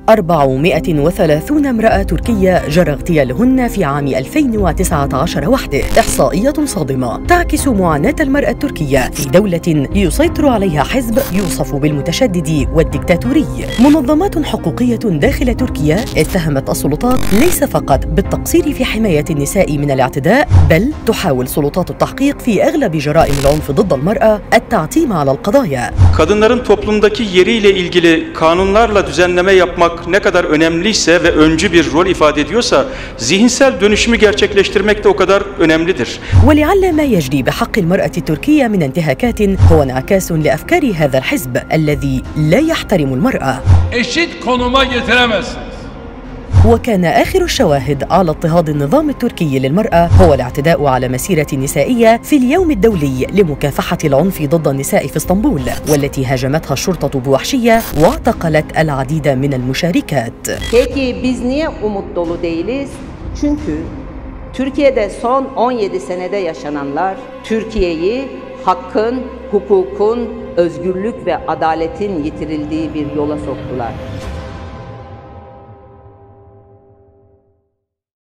430 امرأة تركية جرى اغتيالهن في عام 2019 وحده، إحصائية صادمة تعكس معاناة المرأة التركية في دولة يسيطر عليها حزب يوصف بالمتشدد والديكتاتوري. منظمات حقوقية داخل تركيا اتهمت السلطات ليس فقط بالتقصير في حماية النساء من الاعتداء، بل تحاول سلطات التحقيق في أغلب جرائم العنف ضد المرأة التعتيم على القضايا. Kadınların toplumdaki yeriyle ilgili kanunlarla düzenleme yapmak ne kadar önemliyse ve öncü bir rol ifade ediyorsa, zihinsel dönüşümü gerçekleştirmek de o kadar önemlidir. ولعل ما يجري بحق المرأة التركية من انتهاكات هو انعكاس لأفكار هذا الحزب الذي لا يحترم المرأة. Eşit konuma getiremezsiniz. وكان آخر الشواهد على اضطهاد النظام التركي للمرأة هو الاعتداء على مسيرة نسائية في اليوم الدولي لمكافحة العنف ضد النساء في اسطنبول، والتي هاجمتها الشرطة بوحشية واعتقلت العديد من المشاركات. Peki biz niye umut dolu değiliz? Çünkü Türkiye'de son 17 senede yaşananlar Türkiye'yi hakkın, hukukun, özgürlük ve adaletin yitirildiği bir yola soktular.